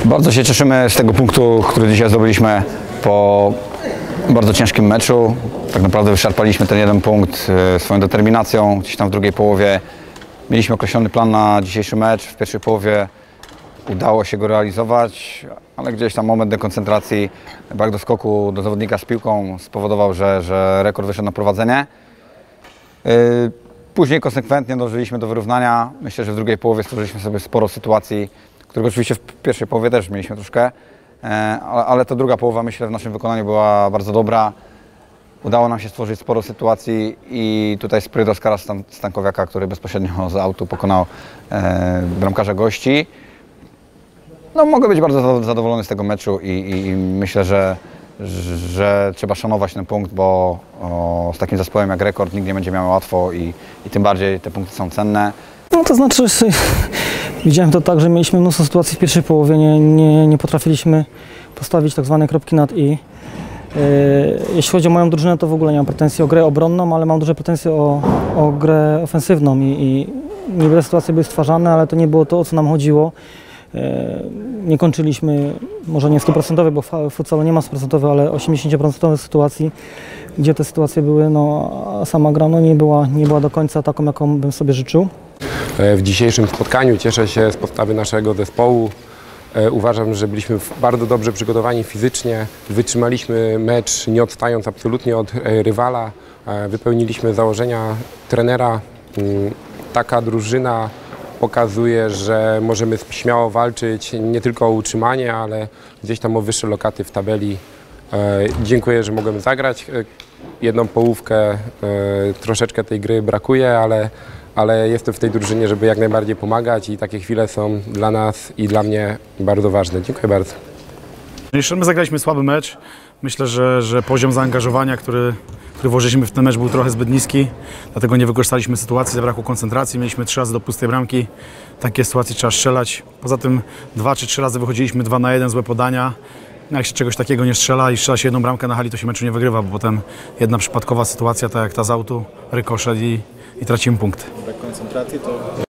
Bardzo się cieszymy z tego punktu, który dzisiaj zdobyliśmy po bardzo ciężkim meczu. Tak naprawdę wyczerpaliśmy ten jeden punkt swoją determinacją. Gdzieś tam w drugiej połowie mieliśmy określony plan na dzisiejszy mecz. W pierwszej połowie udało się go realizować, ale gdzieś tam moment dekoncentracji, brak doskoku do zawodnika z piłką spowodował, że rekord wyszedł na prowadzenie. Później konsekwentnie dążyliśmy do wyrównania. Myślę, że w drugiej połowie stworzyliśmy sobie sporo sytuacji, których oczywiście w pierwszej połowie też mieliśmy troszkę, ale ta druga połowa, myślę, w naszym wykonaniu była bardzo dobra. Udało nam się stworzyć sporo sytuacji i tutaj spryt Oskara Stankowiaka, który bezpośrednio z autu pokonał bramkarza gości. No, mogę być bardzo zadowolony z tego meczu i myślę, że trzeba szanować ten punkt, bo z takim zespołem jak Rekord nikt nie będzie miał łatwo i tym bardziej te punkty są cenne. No to znaczy, widziałem to tak, że mieliśmy mnóstwo sytuacji w pierwszej połowie, nie potrafiliśmy postawić tak zwane kropki nad i. Jeśli chodzi o moją drużynę, to w ogóle nie mam pretensji o grę obronną, ale mam duże pretensje o grę ofensywną i niewiele sytuacji były stwarzane, ale to nie było to, o co nam chodziło. Nie kończyliśmy, może nie 100%, bo w futsalu nie ma 100%, ale 80% sytuacji, gdzie te sytuacje były, no, a sama gra nie była do końca taką, jaką bym sobie życzył. W dzisiejszym spotkaniu cieszę się z postawy naszego zespołu. Uważam, że byliśmy bardzo dobrze przygotowani fizycznie, wytrzymaliśmy mecz nie odstając absolutnie od rywala, wypełniliśmy założenia trenera. Taka drużyna pokazuje, że możemy śmiało walczyć nie tylko o utrzymanie, ale gdzieś tam o wyższe lokaty w tabeli. Dziękuję, że mogłem zagrać. Jedną połówkę, troszeczkę tej gry brakuje, ale jestem w tej drużynie, żeby jak najbardziej pomagać i takie chwile są dla nas i dla mnie bardzo ważne. Dziękuję bardzo. My zagraliśmy słaby mecz. Myślę, że poziom zaangażowania, który włożyliśmy w ten mecz, był trochę zbyt niski. Dlatego nie wykorzystaliśmy sytuacji, zabrakło koncentracji. Mieliśmy 3 razy do pustej bramki. Takie sytuacje trzeba strzelać. Poza tym 2 czy 3 razy wychodziliśmy 2 na 1, złe podania. Jak się czegoś takiego nie strzela i strzela się jedną bramkę na hali, to się meczu nie wygrywa, bo potem jedna przypadkowa sytuacja, tak jak ta z autu, rykoszet i tracimy punkt. Brak koncentracji to...